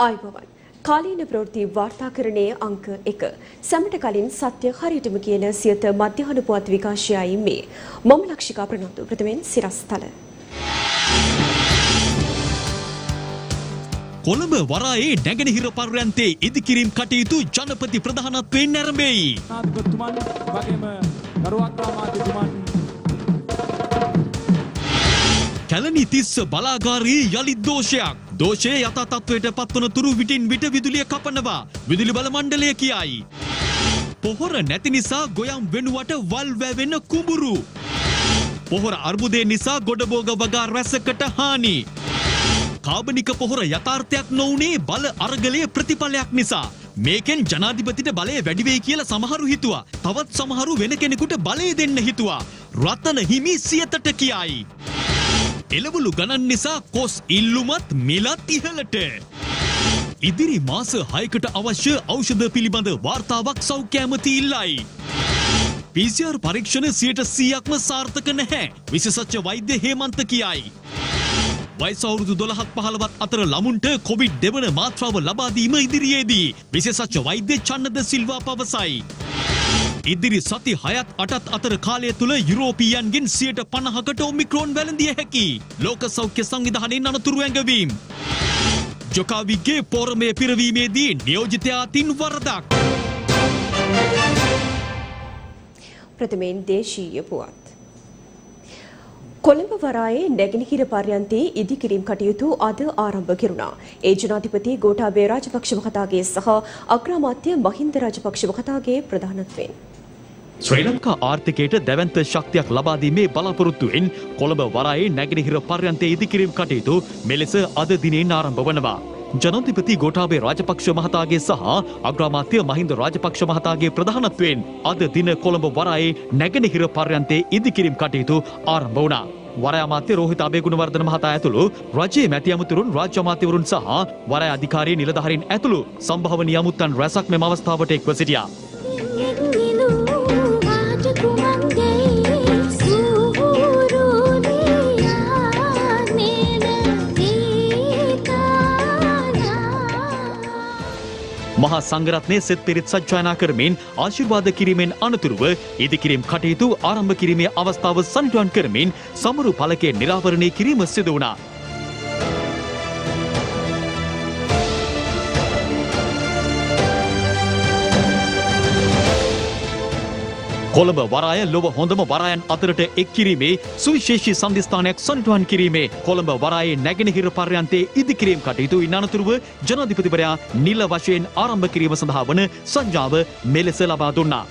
ආයුබෝවන් කාලීන ප්‍රවෘත්ති වාර්තාකරණයේ අංක 1 සැමට කලින් සත්‍ය හරියටම කියන සියත මධ්‍යහන පුවත් විකාශයයි මේ මම ලක්ෂිකා ප්‍රනන්දු ප්‍රථමයෙන් සිරස්තල කොළඹ වරායේ නැගෙනහිර පර්යන්තයේ ඉදිකිරීම් කටයුතු ජනපති ප්‍රධානත්වයෙන් ආරම්භයි. නායකතුමන් වගේම ගරුඅග්‍රාමාත්‍යතුමන් කැලණි තිස්ස බලාගාරයේ යලි දෝෂයක්. දෝෂයේ යථා තත්ත්වයට පත්වන තුරු විටින් විට විදුලිය කපනවා. විදුලි බල මණ්ඩලය කියයි. පොහොර නැති නිසා ගොයම් වෙනුවට වල් වැවෙන කුඹුරු. පොහොර අර්බුදය නිසා ගොඩබෝග වගා රැසකට හානි. කාබනික පොහොර යථාර්ථයක් නොවුනේ බල අරගලයේ ප්‍රතිඵලයක් නිසා. මේකෙන් ජනාධිපතිට බලය වැඩි වෙයි කියලා සමහරු හිතුවා. තවත් සමහරු වෙන කෙනෙකුට බලය දෙන්න හිතුවා. රතන හිමි සියතට කියයි. එළවලු ගණන් නිසා කොස් ඉල්ලුමත් මිලත් ඉහළට. ඉදිරි මාස 6කට අවශ්‍ය ඖෂධ පිළිබඳ වාර්තාවක් සෞඛ්‍ය ඇමති ඉල්ලයි. PCR පරීක්ෂණ 100%ක්ම සාර්ථක නැහැ. විශේෂඥ වෛද්‍ය හේමන්ත කියයි. වයස අවුරුදු 12-15 අතර ළමුන්ට කොවිඩ් දෙවන මාත්‍රාව ලබා දීම ඉදිරියේදී විශේෂඥ වෛද්‍ය චන්නද සිල්වා පවසයි. ඉදිරි සති 6-8 අතර කාලය තුල යුරෝපීයන්ගෙන් 50%කට ඔමික්‍රෝන් වැළඳිය හැකි. ලෝක සෞඛ්‍ය සංවිධානයෙන් අනතුරු ඇඟවීම්. ජොකාවිගේ පෝරමය පිරවීමේදී නියෝජිතයා අතින් වරදක්. ප්‍රථමයෙන් දේශීය පුවත්. කොළඹ වරායේ නැගෙනහිර පර්යන්තයේ ඉදිකිරීම් කටයුතු අද ආරම්භ කෙරුණා. ඒ ජනාධිපති ගෝඨාභය රාජපක්ෂ මහතාගේ සහ අග්‍රාමාත්‍ය මහින්ද රාජපක්ෂ මහතාගේ ප්‍රධානත්වයෙන් ශ්‍රී ලංකා ආර්ථිකයට දැවැන්ත ශක්තියක් ලබා දීමේ බලාපොරොත්තුවෙන් කොළඹ වරායේ නැගෙනහිර පර්යන්තයේ ඉදිකිරීම් කටයුතු මෙලෙස අද දිනෙන් ආරම්භ වනවා. ජනාධිපති ගෝඨාභය රාජපක්ෂ මහතාගේ සහ අග්‍රාමාත්‍ය මහින්ද රාජපක්ෂ මහතාගේ ප්‍රධානත්වයෙන් අද දින කොළඹ වරායේ නැගෙනහිර පර්යන්තයේ ඉදිකිරීම් කටයුතු ආරම්භ වුණා. වරාය අමාත්‍ය රෝහිත අබේගුණවර්ධන මහතා ඇතුළු රජයේ මැති අමුතුරුන් රාජ්‍ය අමාත්‍යවරුන් සහ වරාය අධිකාරී නිලධාරීන් ඇතුළු සම්භාවනීය අමුත්තන් රැසක් මෙම අවස්ථාවට එක්ව සිටියා. මහා සංඝරත්නයේ සෙත් පිරිත් සජ්ජායනා කරමින් ආශිර්වාද කිරීමෙන් අනතුරුව ඉදිකිරීම් කටයුතු ආරම්භ කිරීමේ අවස්ථාව සනිටුහන් කරමින් සමරු ඵලකයේ නිරාවරණය කිරීම සිදු වුණා. කොළඹ වරාය ලොව හොඳම වරායන් අතරට එක් කිරීමේ සුවිශේෂී සන්ධිස්ථානයක් සනිටුහන් කිරීමේ කොළඹ වරායේ නැගෙනහිර පර්යන්තයේ ඉදිකිරීම් කටයුතු ඉන් අනතුරුව ජනාධිපතිවරයා නිල වශයෙන් ආරම්භ කිරීම සඳහා වන සංඥාව මෙලෙස ලබා දුන්නා.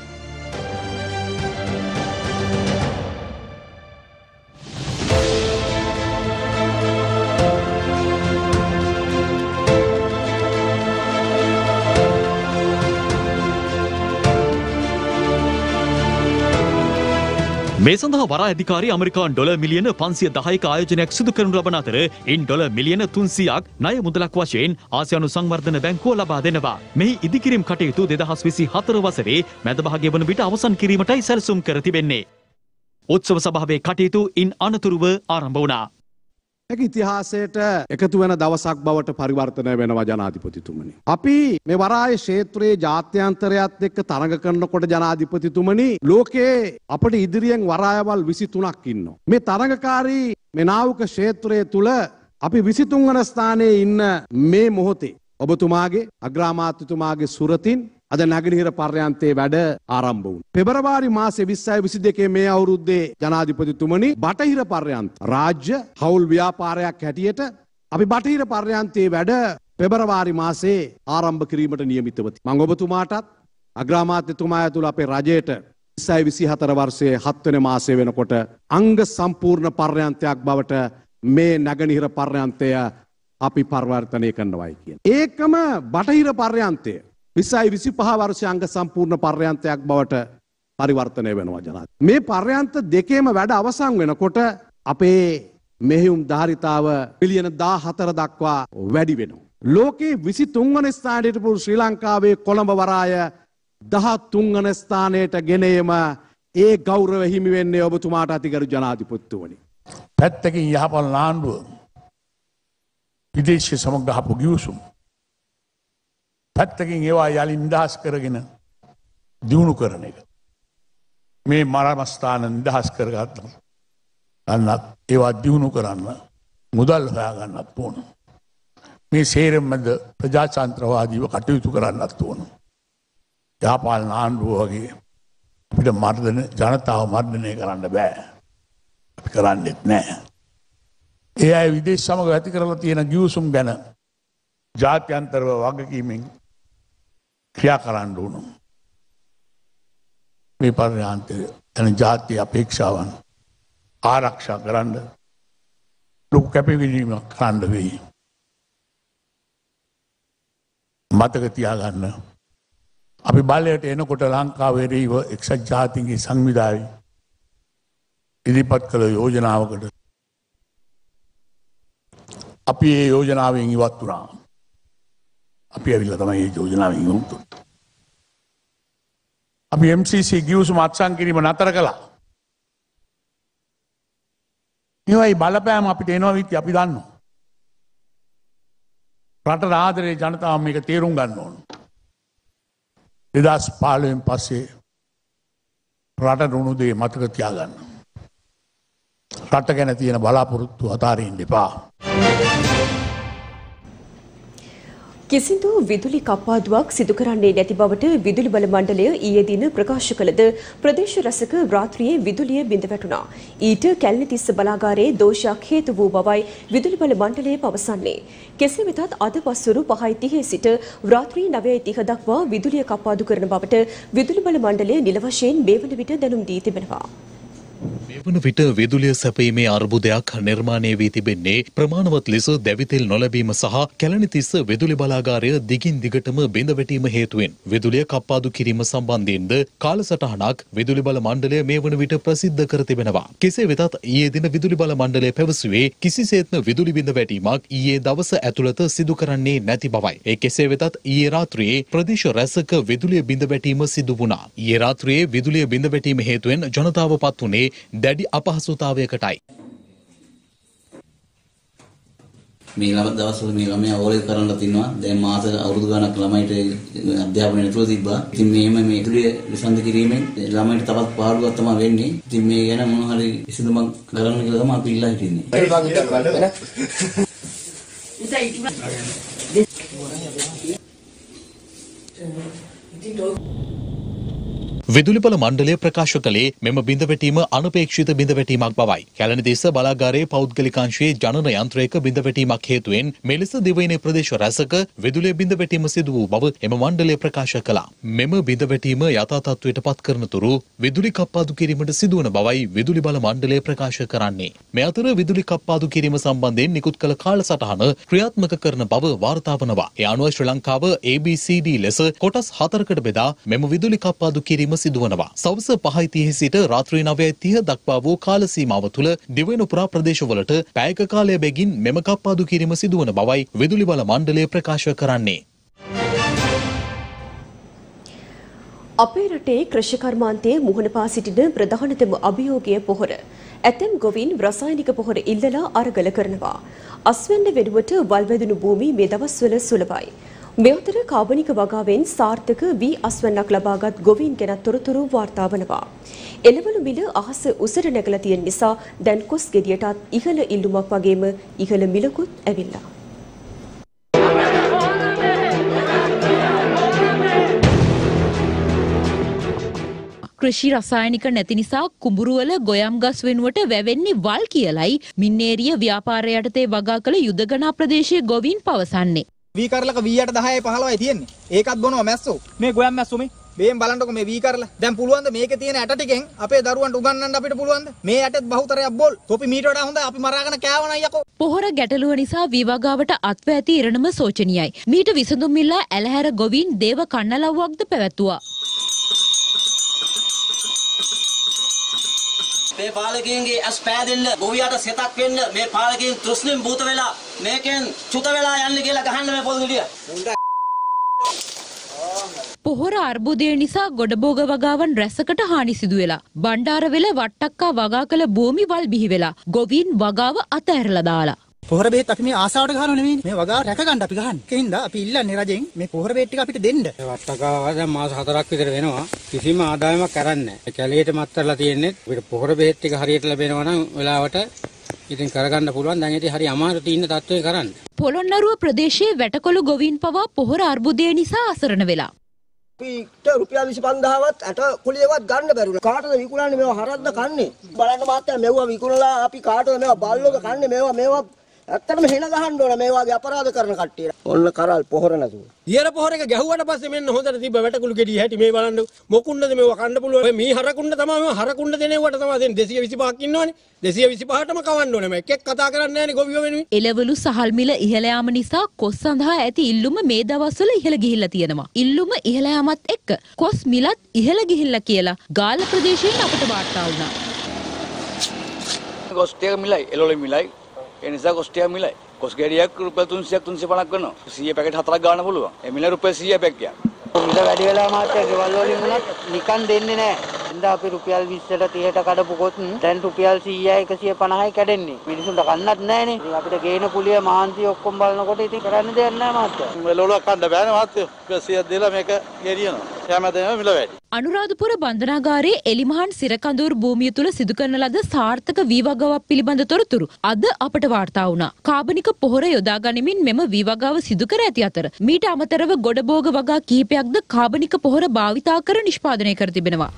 මේ සඳහා වරාය අධිකාරී ඇමරිකානු ඩොලර් මිලියන 510ක ආයෝජනයක් සිදු කරනු ලබන අතර ඉන් ඩොලර් මිලියන 300ක් ණය මුදලක් වශයෙන් ආසියානු සංවර්ධන බැංකුව ලබා දෙනවා. මෙහි ඉදිකිරීම් කටයුතු 2024 වසරේ මැද භාගයේ වන විට අවසන් කිරීමටයි සැලසුම් කර තිබෙන්නේ. උත්සව සභාවේ කටයුතු ඉන් අනතුරුව ආරම්භ වුණා. ඒක ඉතිහාසයට එකතු වෙන දවසක් බවට පරිවර්තනය වෙනවා ජනාධිපතිතුමනි. අපි මේ වරාය ක්ෂේත්‍රයේ ජාත්‍යන්තරයත් එක්ක තරඟ කරනකොට ජනාධිපතිතුමනි ලෝකයේ අපිට ඉදිරියෙන් වරායවල් 23ක් ඉන්නවා. මේ තරඟකාරී මේ නාවික ක්ෂේත්‍රයේ තුල අපි 23 වන ස්ථානයේ ඉන්න මේ මොහොතේ ඔබතුමාගේ අග්‍රාමාත්‍යතුමාගේ සුරතින් අද නැගෙනහිර පර්යන්තයේ වැඩ ආරම්භ වුණා. පෙබරවාරි මාසේ 2022 මේ අවුරුද්දේ ජනාධිපතිතුමනි බටහිර පර්යන්ත රාජ්‍ය හවුල් ව්‍යාපාරයක් හැටියට අපි බටහිර පර්යන්තයේ වැඩ පෙබරවාරි මාසේ ආරම්භ කිරීමට නියමිතව මම ඔබතුමාටත් අග්‍රාමාත්‍යතුමා ඇතුළු අපේ රජයට 2024 වර්ෂයේ 7 වෙනි මාසයේ වෙනකොට අංග සම්පූර්ණ පර්යන්තයක් බවට මේ නැගෙනහිර පර්යන්තය අපි පරිවර්තනය කරනවායි කියන්නේ. ඒකම බටහිර පර්යන්තය 2025 වර්ෂයේ අංග සම්පූර්ණ පර්යන්තයක් බවට පරිවර්තනය වෙනවා ජනාධිපති. මේ පර්යන්ත දෙකේම වැඩ අවසන් වෙනකොට අපේ මෙහෙයුම් ධාරිතාව මිලියන 14 දක්වා වැඩි වෙනවා. ලෝකේ 23 වන ස්ථානයට පුරු ශ්‍රී ලංකාවේ කොළඹ වරාය 13 වන ස්ථානයට ගෙන ඒම ඒ ගෞරව හිමි වෙන්නේ ඔබතුමාට අතිගරු ජනාධිපතිතුමනි. පැත්තකින් යහපත් ආණ්ඩුව විදේශීය සමග ගහපු ගිවිසුම් පැත්තකින් ඒවා යලි නිදහස් කරගෙන දියුණු කරන එක. මේ මරණස්ථාන නිදහස් කරගත්ත ගන්නත් ඒවා දියුණු කරන්න මුදල් හොයාගන්නත් ඕන. මේ සේරමද ප්‍රජාතන්ත්‍රවාදීව කටයුතු කරන්නත් ඕන. යාපාලන ආණ්ඩුව වගේ අපිට ජනතාව මර්ධනය කරන්න බෑ. අපි කරන්නෙත් නෑ. ඒ අය විදේශ සමග ඇති කරලා තියෙන ගිවිසුම් ගැන ජාත්‍යන්තරව වගකීමෙන් ක්‍රියා කරන්න ඕන. මේ පර්යාන්තය යන ජාතිය අපේක්ෂාවන් ආරක්ෂා කරන්න ලොකු කැපවීමක් කරන්න වෙයි. මතක තියාගන්න අපි බලයට එනකොට ලංකාවේ රීව එක්සත් ජාතීන්ගේ සංවිධානය ඉදිරිපත් කළ යෝජනාවකට අපි ඒ යෝජනාවෙන් ඉවත් වුණා. අපි ඇවිල්ලා තමයි මේ යෝජනාවෙන් ඉවත් වුනේ. අපි MCC ගිවිසුම අත්සන් කිරීම නතර කළා. මේවයි බලපෑම අපිට එනවා විත් අපි දන්නවා. රටට ආදරේ ජනතාව මේක තේරුම් ගන්න ඕන. 2015 පස්සේ රටට උණු දේ මතක තියාගන්න. රට ගැන තියෙන බලාපොරොත්තු අතාරින්න එපා. කිසිදු විදුලි කප්පාදුවක් සිදු කරන්නේ නැති බවට විදුලි බල මණ්ඩලය ඊයේ දින ප්‍රකාශ කළද ප්‍රදේශ රැසක රාත්‍රියේ විදුලිය බිඳ වැටුණා. ඊට කැලණිතිස්ස බලාගාරයේ දෝෂයක් හේතු වූ බවයි විදුලි බල මණ්ඩලය පවසන්නේ. කෙසේ වෙතත් අද පස්වරු 5:30 සිට රාත්‍රී 9:30 දක්වා විදුලිය කප්පාදු කරන බවට විදුලි බල මණ්ඩලය නිල වශයෙන් මේ වන විට දැනුම් දී තිබෙනවා. මේ වන විට විදුලිය සැපීමේ අර්බුදයක් නිර්මාණය වී තිබෙන්නේ ප්‍රමාණවත් ලෙස දැවිතෙල් නොලැබීම සහ කැලණිතිස්ස විදුලි බලාගාරය දිගින් දිගටම බිඳ වැටීම හේතුවෙන් විදුලිය කප්පාදු කිරීම සම්බන්ධයෙන්ද කාලසටහනක් විදුලි බල මණ්ඩලය මේ වන විට ප්‍රසිද්ධ කර තිබෙනවා. කෙසේ වෙතත් ඊයේ දින විදුලි බල මණ්ඩලය පැවසුවේ කිසිසේත්ම විදුලි බිඳ වැටීමක් ඊයේ දවස ඇතුළත සිදු කරන්නේ නැති බවයි. ඒ කෙසේ වෙතත් ඊයේ රාත්‍රියේ ප්‍රදේශ රැසක විදුලිය බිඳ වැටීම සිදු වුණා. ඊයේ රාත්‍රියේ විදුලිය බිඳ වැටීම හේතුවෙන් ජනතාව පත් වුණේ දැඩි අපහසුතාවයකටයි. මේ දවස්වල මේ ළමයා ඕලේ කරන්න තිනවා. දැන් මාස අවුරුදු ගණක් ළමයිට අධ්‍යාපනය නැතුව තිබ්බා. ඉතින් මේම මේ ඉතුරු විසඳ කිරීමෙන් ළමයිට තවත් පාඩුවක් තමයි වෙන්නේ. ඉතින් මේ ගැන මොන හරි විසඳුමක් කරන්න කියලා තමයි අපි ඉල්ලා හිටින්නේ. විදුලි බල මණ්ඩලය ප්‍රකාශ කළේ මෙම බිඳවැටීම අනපේක්ෂිත බිඳවැටීමක් බවයි. කැලණිතිස්ස බලාගාරයේ පෞද්ගලිකාංශයේ ජනන යන්ත්‍රයක බිඳවැටීමක් හේතුවෙන් මෙලෙස දිවයිනේ ප්‍රදේශ රැසක විදුලිය බිඳවැටීම සිදු වූ බව එම මණ්ඩලය ප්‍රකාශ කළා. මෙම බිඳවැටීම යථා තත්ත්වයට පත් කරන තුරු විදුලි කප්පාදු කිරීමට සිදුවන බවයි විදුලි බල මණ්ඩලය ප්‍රකාශ කරන්නේ. මේ අතර විදුලි කප්පාදු කිරීම සම්බන්ධයෙන් නිකුත් කළ කාලසටහන ක්‍රියාත්මක කරන බව වාර්තා වනවා. ඒ අනුව ශ්‍රී ලංකාව ABCD ලෙස කොටස් 4කට බෙදා මෙම විදුලි කප්පාදු කිරීම සිදුවනවා. සවස 5:30 සිට රාත්‍රී 9:30 දක්වා වූ කාල සීමාව තුළ දිවයින පුරා ප්‍රදේශවලට පැයක කාලය බැගින් මෙම කප්පාදු කිරීම සිදුවන බවයි විදුලි බල මණ්ඩලය ප්‍රකාශ කරන්නේ. අපේ රටේ කෘෂි කර්මාන්තයේ මුහුණ පා සිටින ප්‍රධානතම අභියෝගය පොහොර. ඇතැම් ගොවීන් රසායනික පොහොර ඉල්ලලා අරගල කරනවා. අස්වැන්න වෙනුවට වල්වැදුණු භූමි මේ දවස්වල සුලභයි. මේ අතර කාබනික වගාවෙන් සාර්ථක වී අස්වැන්නක් ලබාගත් ගොවීන් ගැන තොරතුරු වාර්තා වනවා. එළවලු මිල අහස උසට නැගලා තියෙන නිසා දැන් කොස් ගෙඩියටත් ඉහළ ඉල්ලුමක් වගේම ඉහළ මිලකුත් ඇවිල්ලා. කෘෂි රසායනික නැති නිසා කුඹුරුවල ගොයම් ගස් වෙනුවට වැවෙන්නේ වල් කියලයි මින්නේරිය ව්‍යාපාරය යටතේ වගා කළ යුදගනා ප්‍රදේශයේ ගොවීන් පවසන්නේ. වී කරලක 10ට 10යි 15යි තියෙන්නේ. ඒකත් බොනවා මැස්සෝ. මේ ගොයම් මැස්සෝ මේ. මේෙන් බලන්නකො මේ වී කරලා. දැන් පුළුවන්ද මේකේ තියෙන ඇට ටිකෙන් අපේ දරුවන්ට උගන්වන්න අපිට පුළුවන්ද? මේ ඇටත් බහුතරයක් බෝල්. තොපි මීට වඩා හොඳයි අපි මරාගෙන කෑවනම් යකෝ. පොහොර ගැටලුව නිසා වී වගාවට අත්ව ඇති ඉරණම සෝචනීයයි. මීට විසඳුම් ඉල්ලා ඇලහැර ගොවීන් දේව කන්නලව්වක්ද පැවැත්තුවා. මේ පාලකයන්ගේ ඇස් පෑදෙන්න ගොවියට සෙතක් වෙන්න මේ පාලකයන් තෘෂ්ණින් භූත වෙලා මේකෙන් චුත වෙලා යන්නේ කියලා ගහන්න මේ පොල් ගෙඩිය. පොහොර අර්බුදය නිසා ගොඩබෝග වගාවන් රැසකට හානි සිදු වෙලා. බණ්ඩාරවෙල වට්ටක්කා වගා කළ භූමි වල් බිහි වෙලා. ගොවීන් වගාව අතහැරලා දාලා. පොහොර බෙහෙත් අපි මේ ආසාවට ගහනව නෙවෙයි. මේ වගාව රැක ගන්න අපි ගහන්නේ. ඒකින්ද අපි ඉල්ලන්නේ රජෙන් මේ පොහොර බෙහෙත් ටික අපිට දෙන්න. වට්ටකාව දැන් මාස 4ක් විතර වෙනවා. කිසිම ආදායමක් කරන්නේ නැහැ. කැලියට මත්තරලා තියෙන්නේ. අපිට පොහොර බෙහෙත් ටික හරියට ලැබෙනවා නම් වෙලාවට ඉතින් කරගන්න පුළුවන්. දැන් ඉතින් හරි අමාරු තියෙන තත්ත්වයේ කරන්න. පොළොන්නරුව ප්‍රදේශයේ වැටකොළු ගොවීන් පවා පොහොර අර්බුදය නිසා අසරණ වෙලා. අපිට රුපියල් 25000වත් ඇට කුලියවත් ගන්න බැරුණා. කාටද විකුණන්නේ මේවා හරද්ද කන්නේ? බලන්න මාත්‍යා මෙවුවා විකුණලා අපි කාටද මේවා බල්ලෝද කන්නේ මේවා ඇත්තටම හෙන ගහන්න ඕන මේ වගේ අපරාධ කරන කට්ටිය. ඔන්න කරල් පොහොර නැතුව. ඊයර පොහොර එක ගැහුවට පස්සේ මෙන්න හොඳට තිබ්බ වැටකුළු ගෙඩිය හැටි මේ බලන්න මොකුන්නද මේවා කන්න පුළුවන්. මේ හරකුන්න තමයි මේ හරකුන්න දෙනෙවට තමයි දෙන්නේ 225ක් ඉන්නවනේ. 225ටම කවන්න ඕනේ. මේ එකෙක් කතා කරන්නේ නැහැනේ ගොවියෝ වෙනුවෙන්. එළවලු සහල් මිල ඉහළ යාම නිසා කොස් සඳහා ඇති ඉල්ලුම මේ දවස්වල ඉහළ ගිහිල්ලා තියෙනවා. ඉල්ලුම ඉහළ යාමත් එක්ක කොස් මිලත් ඉහළ ගිහිල්ලා කියලා ගාල්ල ප්‍රදේශයෙන් අපට වාර්තා වුණා. කොස් ටික මිලයි එළවලු මිලයි ඒ නිසා කොස් ටික මිලයි. කොස් ගෙඩියක් රුපියල් 300ක් 350ක් කරනවා. 100 පැකට් 4ක් ගන්න පුළුවන්. ඒ මිල රුපියල් 100 පැකට්යක්. මිල වැඩි වෙලා මාත්‍යා ගෙවල් වලින් උනත් නිකන් දෙන්නේ නැහැ. ඉඳා අපි රුපියල් 20ට 30ට කඩපු කොත් දැන් රුපියල් 100යි 150යි කැඩෙන්නේ. මිනිසුන්ට කන්නත් නැහැනේ. ඉතින් අපිට ගේන කුලිය මහන්සි ඔක්කොම බලනකොට ඉතින් කරන්න දෙයක් නැහැ මාත්‍යා. එළවලු කන්න බෑනේ මාත්‍යා. 100ක් දීලා මේක ගෙඩියනවා. හැමදේම මිල වැඩි. අනුරාධපුර බන්ධනාගාරයේ එලිමහන් සිරකඳුරු භූමිය තුල සිදු කරන ලද සාර්ථක වීවගාවක් පිළිබඳ තොරතුරු අද අපට වාර්තා වුණා. කාබනික පොහොර යොදා ගනිමින් මෙම වීවගාව සිදු කර ඇති අතර මීට අමතරව ගොඩබෝග වගා කිහිපයක්ද කාබනික පොහොර භාවිතා කර නිෂ්පාදනය කර තිබෙනවා.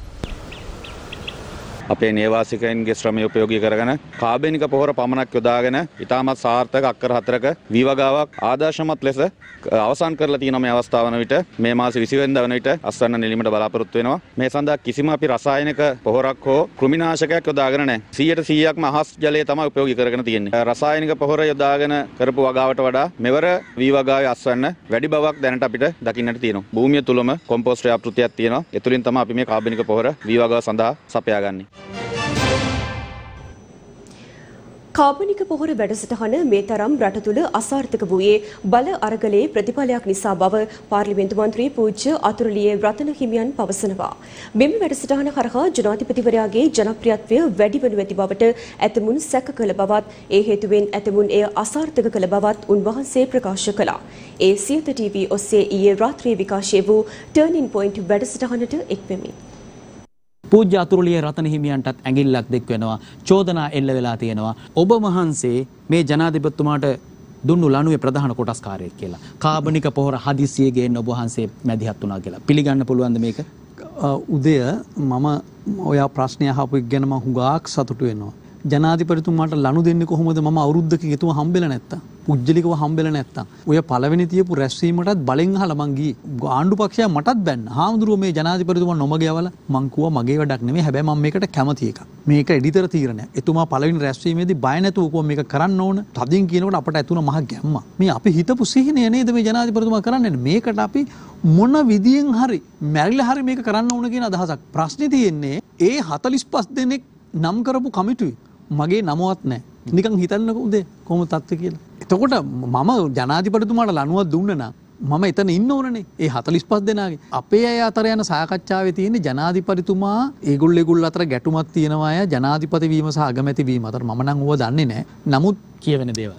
අපේ නේවාසිකයන්ගේ ශ්‍රමය උපයෝගී කරගෙන කාබනික පොහොර පමණක් යොදාගෙන ඉතාමත් සාර්ථක අක්කර 4ක වීවගාවක් ආදර්ශමත් ලෙස අවසන් කරලා තියෙන මේ අවස්ථාව වන විට මේ මාස 20 වෙනිදා වන විට අස්වැන්න නිලීමට බලාපොරොත්තු වෙනවා. මේ සඳහා කිසිම අපි රසායනික පොහොරක් හෝ කෘමිනාශකයක් යොදාගෙන නැහැ. 100%ක්ම අහස් ජලය තමයි උපයෝගී කරගෙන තියෙන්නේ. රසායනික පොහොර යොදාගෙන කරපු වගාවට වඩා මෙවර වීවගාවේ අස්වැන්න වැඩි බවක් දැනට අපිට දකින්නට තියෙනවා. භූමිය තුලම කොම්පෝස්ට් ව්‍යාපෘතියක් තියෙනවා. ඒ තුලින් තමයි අපි මේ කාබනික පොහොර වීවගාව සඳහා සපයාගන්නේ. කාබනික පොහොර වැඩසටහන මේ තරම් රට තුළ අසාර්ථක වූයේ බල අරගලයේ ප්‍රතිඵලයක් නිසා බව පාර්ලිමේන්තු මන්ත්‍රී පූජ්‍ය අතුරුලියේ රතන හිමියන් පවසනවා. මෙම වැඩසටහන හරහා ජනාධිපතිවරයාගේ ජනප්‍රියත්වය වැඩි වනු ඇති බවට ඇතමුන් සැක කළ බවත් ඒ හේතුවෙන් ඇතමුන් එය අසාර්ථක කළ බවත් උන්වහන්සේ ප්‍රකාශ කළා. ඒ සියත ටීවී ඔස්සේ ඊයේ රාත්‍රියේ විකාශය වූ ටර්නින් පොයින්ට් වැඩසටහනට එක්වෙමි. පූජ්‍ය අතුරුලියේ රතන හිමියන්ටත් ඇඟිල්ලක් දෙක්වෙනවා. චෝදනා එල්ල වෙලා තියෙනවා. ඔබ වහන්සේ මේ ජනාධිපතිතුමාට දුන්නු ලණුවේ ප්‍රධාන කොටස්කාරයෙක් කියලා. කාබනික පොහොර හදිසියේ ගේන්න ඔබ වහන්සේ මැදිහත් වුණා කියලා. පිළිගන්න පුළුවන්ද මේක? උදය මම ඔයා ප්‍රශ්නය අහපු එක ගැන මම හුඟක් සතුටු වෙනවා. ජනාධිපතිතුමාට ලණු දෙන්නේ කොහොමද? මම අවුරුද්දකින් එතුම හම්බෙලා නැත්තම්. පුජ්‍යලිකව හම්බෙලා නැත්තම්. ඔය පළවෙනි තියපු රැස්වීමටත් බලෙන් අහලා මං ගියේ. ආණ්ඩු පක්ෂය මටත් බැන්න. හාමුදුරුවෝ මේ ජනාධිපතිතුමා නොමග යවලා මං කිව්වා මගේ වැඩක් නෙමෙයි. හැබැයි මම මේකට කැමති එකක්. මේක එඩිතර තීරණයක්. එතුමා පළවෙනි රැස්වීමේදී බය නැතුව කිව්වා මේක කරන්න ඕන. තදින් කියනකොට අපට ඇතුණ මහ ගැම්ම. මේ අපි හිතපු සිහිනය නේද මේ ජනාධිපතිතුමා කරන්නේ? මේකට අපි මොන විදියෙන් හරි මැරිලා හරි මේක කරන්න ඕන කියන අදහසක්. ප්‍රශ්නේ තියෙන්නේ ඒ 45 දෙනෙක් නම් කරපු කමිටුවේ මගේ නමවත් නැහැ. නිකන් හිතන්නකෝ උදේ කොහොම තත්ත්වය කියලා. එතකොට මම ජනාධිපතිතුමාට ලණුවක් දුන්න නම් මම එතන ඉන්න ඕනනේ. ඒ 45 දෙනාගේ අපේ අය අතර යන සාකච්ඡාවේ තියෙන්නේ ජනාධිපතිතුමා ඒගොල්ලෝ අතර ගැටුමක් තියෙනවා අය ජනාධිපති වීම සහ අගමැති වීම අතර. මම නම් ඌව දන්නේ නැහැ. නමුත් කියවෙන දේවල්.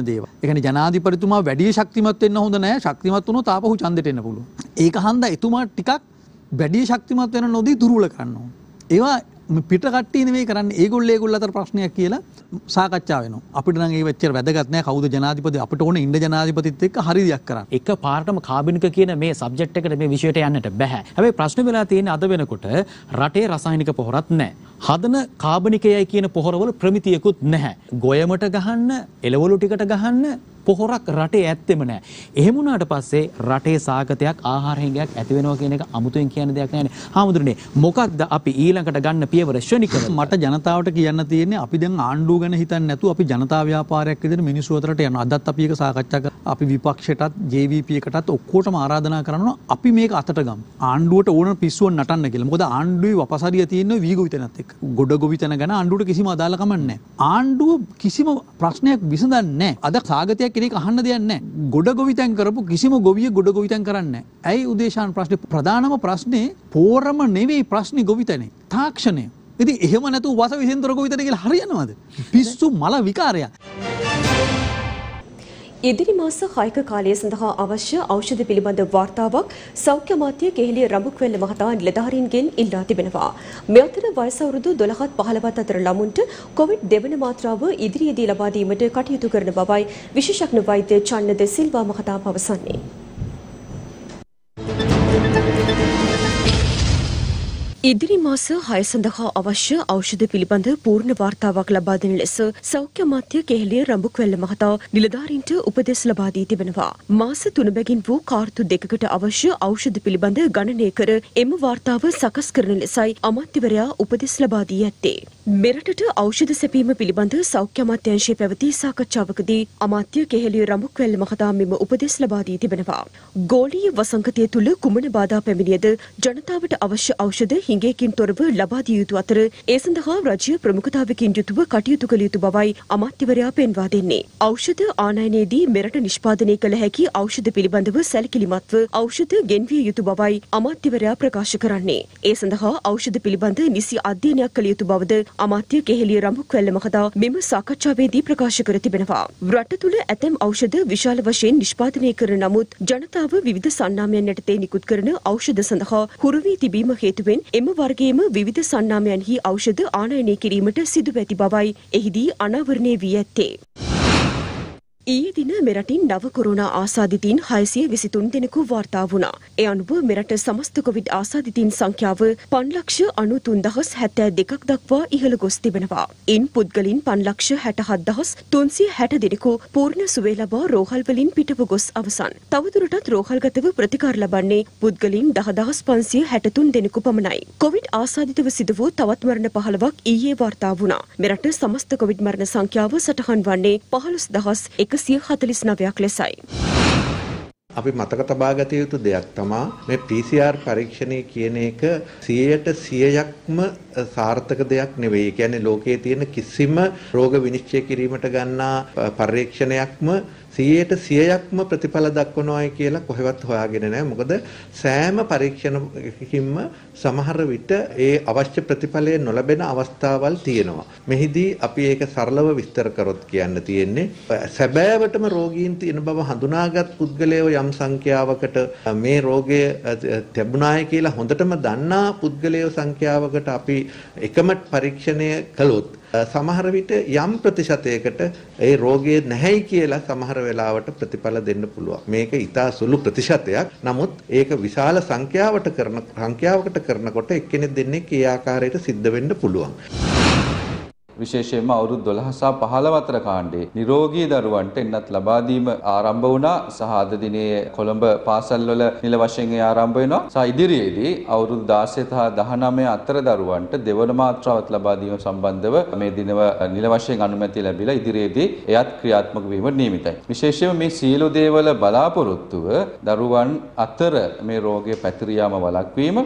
ඒ කියන්නේ ජනාධිපතිතුමා වැඩි ශක්තිමත් වෙන්න හොඳ නැහැ. ශක්තිමත් වුණොත් ආපහු ඡන්දෙට එන්න පුළුවන්. ඒක හන්දා එතුමා ටිකක් වැඩි ශක්තිමත් වෙන නොදී දුර්වල කරන්න ඕන. ඒවා පිට කට්ටිය නෙවෙයි කරන්නේ. ඒගොල්ලෝ අතර ප්‍රශ්නයක් කියලා සාකච්ඡා වෙනවා. අපිට නම් ඒක වෙච්චර වැදගත් නෑ. කවුද ජනාධිපති? අපිට ඕනේ ඉන්න ජනාධිපතිත් එක්ක හරි දෙයක් කරන්න. එක පාරටම කාබනික කියන මේ සබ්ජෙක්ට් එකට මේ විෂයට යන්නට බෑ. හැබැයි ප්‍රශ්න වෙලා තියෙන්නේ අද වෙනකොට රටේ රසායනික පොහොරත් නැහැ. හදන කාබනිකයයි කියන පොහොරවල ප්‍රමිතියකුත් නැහැ. ගොයමට ගහන්න, එළවලු ටිකට ගහන්න පොහොරක් රටේ ඇත්තෙම නැහැ. එහෙම වුණාට පස්සේ රටේ සාගතයක් ආහාර හිඟයක් ඇති වෙනවා කියන එක අමුතුවෙන් කියන දෙයක් නැහැනේ. හාමුදුරනේ මොකක්ද අපි ඊළඟට ගන්න පියවර ශනිකව? මට ජනතාවට කියන්න තියෙන්නේ අපි දැන් ආණ්ඩුව ගැන හිතන්නේ නැතුව අපි ජනතා ව්‍යාපාරයක් විදිහට මිනිස්සු අතරට යනවා. අදත් අපි ඒක සාකච්ඡා කරා. අපි විපක්ෂයටත් JVP එකටත් ඔක්කොටම ආරාධනා කරනවා අපි මේක අතට ගමු. ආණ්ඩුවට ඕන පිස්සුවක් නටන්න කියලා. මොකද ආණ්ඩුවේ වපසරිය තියෙන්නේ වීගොවිතැනත් එක්ක. ගොඩගොවිතැන ගැන ආණ්ඩුවට කිසිම අදාළකමක් නැහැ. ආණ්ඩුව කිසිම ප්‍රශ්නයක් විසඳන්නේ නැහැ. අද සාගතයක් කෙනෙක් අහන්න දෙයක් නැහැ. ගොඩගොවිතැන් කරපු කිසිම ගොවියෙක් ගොඩගොවිතැන් කරන්නේ නැහැ. ඇයි උදේශාන් ප්‍රශ්නේ? ප්‍රධානම ප්‍රශ්නේ පෝරම නෙවෙයි ප්‍රශ්නේ ගොවිතැනේ. තාක්ෂණය. ඉතින් එහෙම නැතුව වස විසෙන්තර ගොවිතැන කියලා හරියනවද? පිස්සු මල විකාරයක්. ඉදිරි මාස 6ක කාලය සඳහා අවශ්‍ය ඖෂධ පිළිබඳ වාර්තාවක් සෞඛ්‍ය අමාත්‍ය කෙහෙලිය රඹුක්වැල්ල මහතා නිලධාරීන්ගෙන් ඉල්ලා තිබෙනවා. මේ අතර වයස අවුරුදු 12ත් 15ත් අතර ළමුන්ට කොවිඩ් දෙවන මාත්‍රාව ඉදිරියේදී ලබා දීමට කටයුතු කරන බවයි විශේෂඥ වෛද්‍ය චන්න ද සිල්වා මහතා පවසන්නේ. ඉදිරි මාස 6 සඳහා අවශ්‍ය ඖෂධ පිළිබඳ පූර්ණ වාර්තාවක් ලබා දෙන ලෙස සෞඛ්‍ය අමාත්‍ය කෙහෙලිය රඹුක්වැල්ල මහතා නිලධාරීන්ට උපදෙස් ලබා දී තිබෙනවා. මාස 3 බැගින් වූ කාර්තු දෙකකට අවශ්‍ය ඖෂධ පිළිබඳ ගණනය කර එම වාර්තාව සකස් කරන ලෙසයි අමාත්‍යවරයා උපදෙස් ලබා දී ඇත්තේ. මෙරටට ඖෂධ සැපීම පිළිබඳ සෞඛ්‍ය අමාත්‍යාංශයේ පැවති සාකච්ඡාවකදී අමාත්‍ය කෙහෙලිය රඹුක්වැල්ල මහතා මෙම උපදෙස් ලබා දී තිබෙනවා. ගෝලීය වසංගතය තුළ කුමන බාධා පැමිණියද ජනතාවට අවශ්‍ය ඖෂධ හිඟයකින් තොරව ලබා දිය යුතු අතර ඒ සඳහා රජය ප්‍රමුඛතාවකින් යුතුව කටයුතු කළ යුතු බවයි අමාත්‍යවරයා පෙන්වා දෙන්නේ. ඖෂධ ආනයනයේදී මෙරට නිෂ්පාදනය කළ හැකි ඖෂධ පිළිබඳව සැලකිලිමත්ව ඖෂධ ගෙන්විය යුතු බවයි අමාත්‍යවරයා ප්‍රකාශ කරන්නේ. ඒ සඳහා ඖෂධ පිළිබඳ නිසි අධ්‍යයනයක් කළ යුතු බවද අමාත්‍ය කෙහෙලිය රඹුක්වැල්ල මහතා මෙම සාකච්ඡාවේදී ප්‍රකාශ කර තිබෙනවා. රට තුළ ඇතැම් ඖෂධ විශාල වශයෙන් නිෂ්පාදනය කරන නමුත් ජනතාව විවිධ සන්නාමයන් යටතේ නිකුත් කරන ඖෂධ සඳහා හුරු වී තිබීම හේතුවෙන් එම වර්ගයේම විවිධ සන්නාමයන්හි ඖෂධ ආනයනය කිරීමට සිදු ඇති බවයි එහිදී අනාවරණය වී ඇත්තේ. ඊයේ දින මෙරටින් නව කොරෝනා ආසාදිතයින් 623 දෙනෙකු වාර්තා වුණා. ඒ අනුව මෙරට සමස්ත කොවිඩ් ආසාදිතයින් සංඛ්‍යාව 5,93,072ක් දක්වා ඉහළ ගොස් තිබෙනවා. ඉන් පුද්ගලින් 5,67,360 දෙනෙකු පූර්ණ සුවය ලබා රෝහල් වලින් පිටව ගොස් අවසන්. තවදුරටත් රෝහල්ගතව ප්‍රතිකාර ලබන්නේ පුද්ගලින් 10,563 දෙනෙකු පමණයි. කොවිඩ් ආසාදිතව සිදු වූ තවත් මරණ 15ක් ඊයේ වාර්තා වුණා. මෙරට සමස්ත කොවිඩ් මරණ සංඛ්‍යාව සටහන් වන්නේ 15,149ක් ලෙසයි. අපි මතක තබා ගත යුතු දෙයක් තමයි මේ PCR පරීක්ෂණය කියන එක 100%ක්ම සාර්ථක දෙයක් නෙවෙයි. ඒ කියන්නේ ලෝකයේ තියෙන කිසිම රෝග විනිශ්චය කිරීමට ගන්නා පරීක්ෂණයක්ම 100%ක්ම ප්‍රතිඵල දක්වනවායි කියලා කොහෙවත් හොයාගෙන නැහැ. මොකද සෑම පරීක්ෂණකින්ම සමහර විට ඒ අවශ්‍ය ප්‍රතිඵලය නොලැබෙන අවස්ථාවල් තියෙනවා. මෙහිදී අපි ඒක සරලව විස්තර කරොත් කියන්න තියෙන්නේ සැබෑවටම රෝගීන් තියෙන බව හඳුනාගත් පුද්ගලයෝ යම් සංඛ්‍යාවකට මේ රෝගය තිබුණායි කියලා හොඳටම දන්නා පුද්ගලයෝ සංඛ්‍යාවකට අපි එකම පරීක්ෂණය කළොත් සමහර විට යම් ප්‍රතිශතයකට ඒ රෝගය නැහැයි කියලා සමහර වෙලාවට ප්‍රතිඵල දෙන්න පුළුවන්. මේක ඊටා සුළු ප්‍රතිශතයක්. නමුත් ඒක විශාල සංඛ්‍යාවකට කරනකොට එක්කෙනෙක් දෙන්නෙක් ඒ ආකාරයට සිද්ධ වෙන්න පුළුවන්. විශේෂයෙන්ම අවුරුදු 12 සහ 15 අතර කාණ්ඩේ නිරෝගී දරුවන්ට එන්නත් ලබා දීම ආරම්භ වුණා. සහ අද දිනේ කොළඹ පාසල්වල නිල වශයෙන් ආරම්භ වෙනවා. සහ ඉදිරියේදී අවුරුදු 16 සහ 19 අතර දරුවන්ට දෙවන මාත්‍රාවත් ලබා දීම සම්බන්ධව මේ දිනව නිල වශයෙන් අනුමැතිය ලැබිලා ඉදිරියේදී එයත් ක්‍රියාත්මක වීම නියමිතයි. විශේෂයෙන්ම මේ සියලු දේවල බලාපොරොත්තුව දරුවන් අතර මේ රෝගය පැතිර යාම වළක්වීම.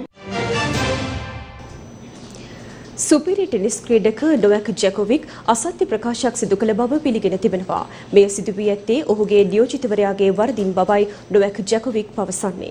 සුපිරි ටෙනිස් ක්‍රීඩක නොවැක් ජොකෝවික් අසත්‍ය ප්‍රකාශයක් සිදු කළ බව පිළිගෙන තිබෙනවා. මෙය සිදු වී ඇත්තේ ඔහුගේ නියෝජිතවරයාගේ වරදින් බවයි නොවැක් ජොකෝවික් පවසන්නේ.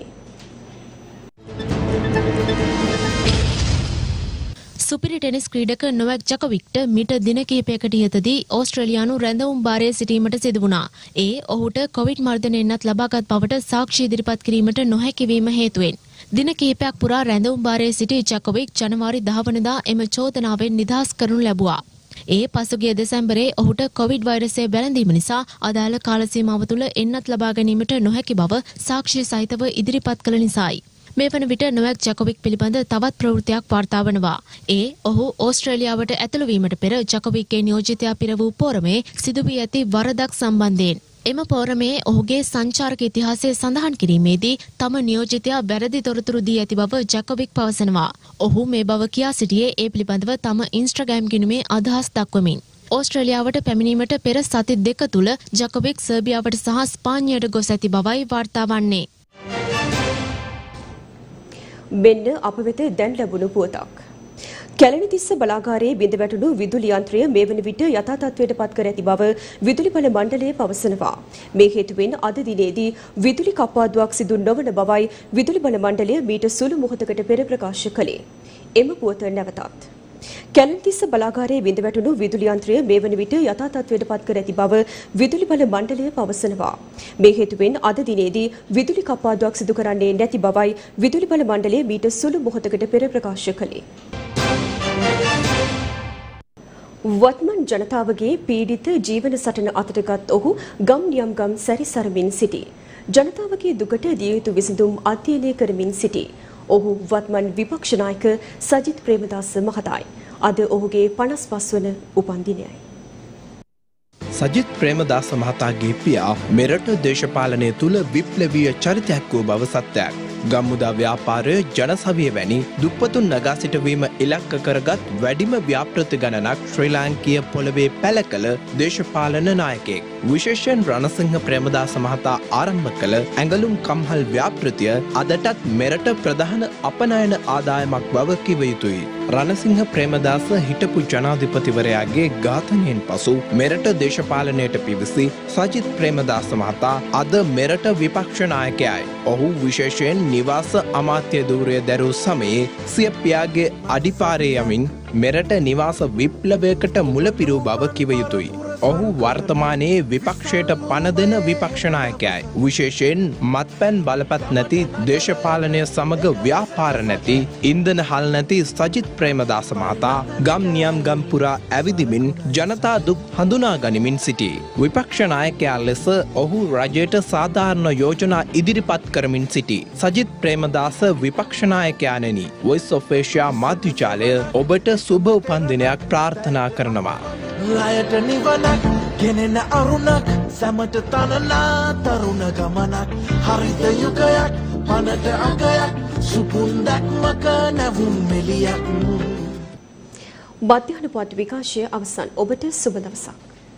සුපිරි ටෙනිස් ක්‍රීඩක නොවැක් ජොකෝවික්ට මිට දින කිහිපයකට ඉහතදී ඕස්ට්‍රේලියානු රැඳවුම් භාරයේ සිටීමට සිදු වුණා. ඒ ඔහුට කොවිඩ් මර්ධනයෙන්වත් ලබාගත් බවට සාක්ෂි ඉදිරිපත් කිරීමට නොහැකි වීම හේතුවෙන් දින කිහිපයක් පුරා රැඳවුම් භාරයේ සිටි ජොකෝවික් ජනවාරි 10 වනදා එම චෝදනාවෙන් නිදහස් කරනු ලැබුවා. ඒ පසුගිය දෙසැම්බරයේ ඔහුට කොවිඩ් වෛරසය බැලඳීම නිසා අදාළ කාල සීමාව තුළ එන්නත් ලබා ගැනීමට නොහැකි බව සාක්ෂි සහිතව ඉදිරිපත් කළ නිසායි. මේ වන විට නොවැක් ජොකෝවික් පිළිබඳ තවත් ප්‍රවෘත්තියක් වාර්තා වනවා. ඒ ඔහු ඕස්ට්‍රේලියාවට ඇතුළු වීමට පෙර ජොකෝවික්ගේ නියෝජිතයා පිර වූ පෝරමේ සිදු වී ඇති වරදක් සම්බන්ධයෙන් එම පෝරමේ ඔහුගේ සංචාරක ඉතිහාසය සඳහන් කිරීමේදී තම නියෝජිතයා වැරදි තොරතුරු දී ඇති බව ජොකෝවික් පවසනවා. ඔහු මේ බව කියා සිටියේ ඒ පිළිබඳව තම ඉන්ස්ටාග්‍රෑම් ගිණුමේ අදහස් දක්වමින්. ඕස්ට්‍රේලියාවට පැමිණීමට පෙර සති දෙක තුළ ජොකෝවික් සර්බියාවට සහ ස්පාඤ්ඤයට ගොස් ඇති බවයි වාර්තා වන්නේ. මෙන්න අප වෙත දැන් ලැබුණු පුවතක්. කැලණිතිස්ස බලාගාරයේ බිඳ වැටුණු විදුලි යන්ත්‍රය මේ වන විට යථා තත්ත්වයට පත් කර ඇති බව විදුලි බල මණ්ඩලය පවසනවා. මේ හේතුවෙන් අද දිනේදී විදුලි කප්පාදුවක් සිදු නොවන බවයි විදුලි බල මණ්ඩලය මීට සුළු මොහොතකට පෙර ප්‍රකාශ කළේ. එම පුවත නැවතත් කැලණිතිස්ස බලාගාරයේ විඳ වැටුණු විදුලි යන්ත්‍රය මේ වන විට යථා තත්ත්වයට පත් කර ඇති බව විදුලි බල මණ්ඩලය පවසනවා. මේ හේතුවෙන් අද දිනේදී විදුලි කප්පාදුවක් සිදු කරන්නේ නැති බවයි විදුලි බල මණ්ඩලය මීට සුළු මොහොතකට පෙර ප්‍රකාශ කළේ. වත්මන් ජනතාවගේ පීඩිත ජීවන සටන අතටගත් ඔහු ගම් නියම් ගම් සැරිසරමින් සිටි. ජනතාවගේ දුකට දිය යුතු විසඳුම් අධ්‍යයනය කරමින් සිටි. ඔහු වත්මන් විපක්ෂ නායක සජිත් ප්‍රේමදාස මහතායි. අද ඔහුගේ 55 වන උපන්දිනයයි. සජිත් ප්‍රේමදාස මහතාගේ පියා මෙරට දේශපාලනය තුළ විප්ලවීය චරිතයක් වූ බව සත්‍යයක්. ගම්මුදා ව්‍යාපාරය ජනසවිය වැනි දුප්පතුන් නගා සිටවීම ඉලක්ක කරගත් වැඩිම ව්‍යාපෘති ගණනක් ශ්‍රී ලාංකීය පොළවේ පැළ කළ දේශපාලන නායකයෙක්. විශේෂයෙන් රණසිංහ ප්‍රේමදාස මහතා ආරම්භ කළ ඇඟලුම් කම්හල් ව්‍යාපෘතිය අදටත් මෙරට ප්‍රධාන අපනයන ආදායමක් බව කිව යුතුයි. රණසිංහ ප්‍රේමදාස හිටපු ජනාධිපතිවරයාගේ ඝාතනයෙන් පසු මෙරට දේශපාලනයට පිවිසි සජිත් ප්‍රේමදාස මහතා අද මෙරට විපක්ෂ නායකයයි. ඔහු විශේෂයෙන් නිවාස අමාත්‍ය ධූරය දැරූ සමයේ සිය පියාගේ අඩිපාරේ යමින් මෙරට නිවාස විප්ලවයකට මුලපිරූ බව කිව යුතුයි. ඔහු වර්තමානයේ විපක්ෂයට පණ දෙන විපක්ෂ නායකයයි. විශේෂයෙන් මත්පැන් බලපත් නැති දේශපාලනය සමග ව්‍යාපාර නැති ඉන්ධන හල් නැති සජිත් ප්‍රේමදාස මහතා ගම් නියම් ගම් පුරා ඇවිදිමින් ජනතා දුක් හඳුනා ගනිමින් සිටී. විපක්ෂ නායකයා ලෙස ඔහු රජයට සාධාරණ යෝජනා ඉදිරිපත් කරමින් සිටී. සජිත් ප්‍රේමදාස විපක්ෂ නායකයාණෙනි, Voice of Asia මාධ්‍යජාලය ඔබට සුබ උපන්දිනයක් ප්‍රාර්ථනා කරනවා. ලයට නිවනක් ගෙනෙන අරුණක් සැමට තනනා තරුණ ගමනක් හරිත යුගයක් පනට අගයක් සුපුන්දක්මක නැවුම් මෙලියක්. මධ්‍යහන පුවත් විකාශය අවසන්. ඔබට සුබ දවසක්.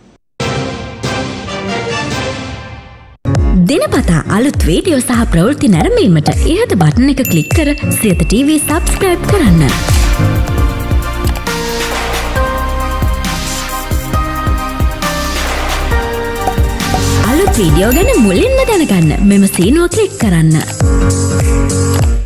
දිනපතා අලුත් වීඩියෝ සහ ප්‍රවෘත්ති නැරඹීමට ඉහත බටන් එක ක්ලික් කර සියත TV සබ්ස්ක්‍රයිබ් කරන්න. අලුත් වීඩියෝ ගැන මුලින්ම දැනගන්න මෙම සීනුව ක්ලික් කරන්න.